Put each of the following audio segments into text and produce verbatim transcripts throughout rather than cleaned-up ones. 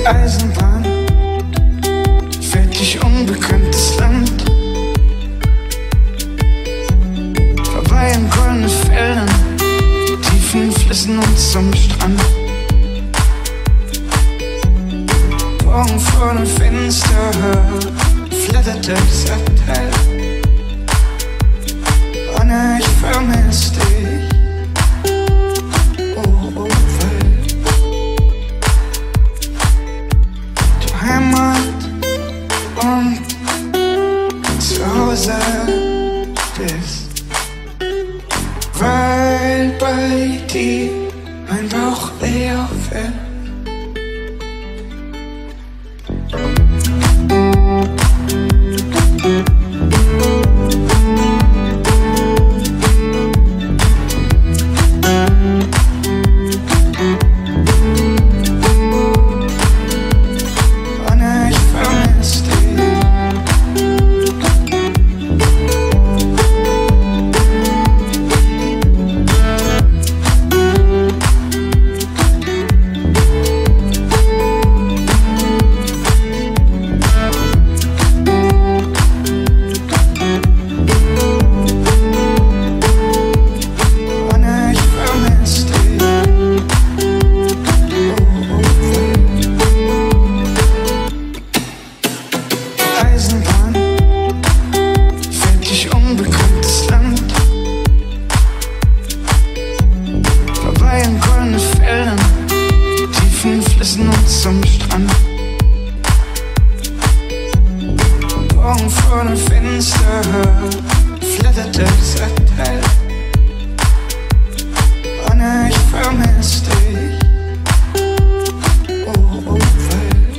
Eisenbahn fährt durch unbekanntes Land, vorbei an goldenen Feldern, tiefen Flüssen und zum Strand. Morgen vor dem Fenster flattert das Abteil. Anna, ich vermiss dich. Oh, oh, weil du Heimat und Zuhause bist, weil bei dir mein Bauch leer fällt. Zum Strand. Morgen vor dem Fenster flattert das Abteil. Anna, ich vermiss dich. Oh, oh, weil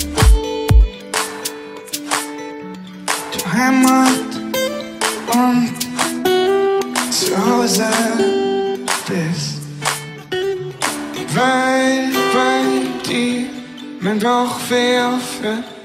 du Heimat und Zuhause bist, weil bei dir mein Bauch weh aufhört.